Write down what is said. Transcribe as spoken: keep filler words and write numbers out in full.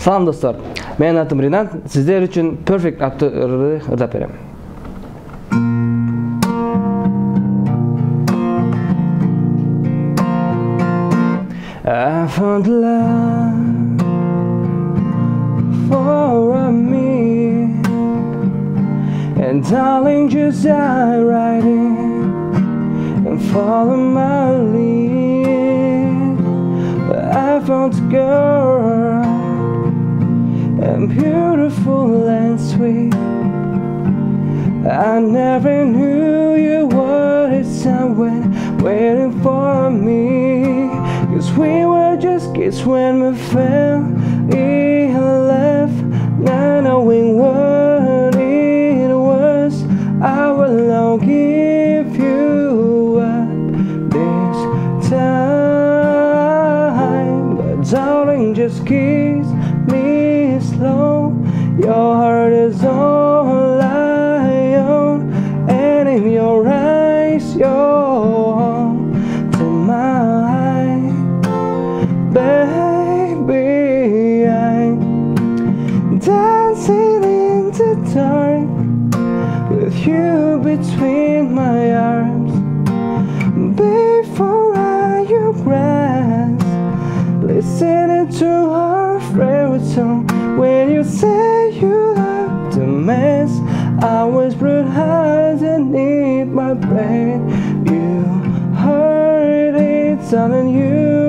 Салам достор, менин атым Ринат, сиздер үчүн Perfect аттуу ырды ырдап берем. I found love for me, and darling, just dive right in and follow my lead. I found a girl, and beautiful and sweet. I never knew you wanted someone waiting for me, 'cause we were just kids when we fell in love, not knowing what it was. I will not give you up this time, but darling, just kiss me slow. Your heart is all I own, and in your eyes you're all to mine. Baby, I'm dancing in the dark with you between my arms. Before I you grasp, listening to our favorite song. When you say you love the mess, I whispered underneath my breath. You heard it telling you